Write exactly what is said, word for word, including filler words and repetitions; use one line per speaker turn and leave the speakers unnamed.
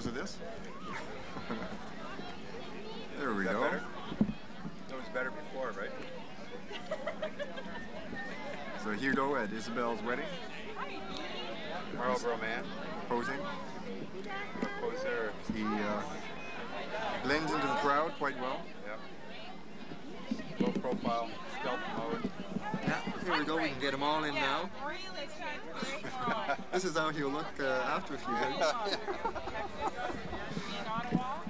because of this. There we
Is that
go.
better? It was better before, right?
So Hugo at Isabel's wedding.
Marlboro man.
Posing.
Pose there.
He uh, blends into the crowd quite well.
Yeah. Low profile, stealth mode.
Yeah, here we go. We can get them all in now. This is how he'll look uh, after a few days.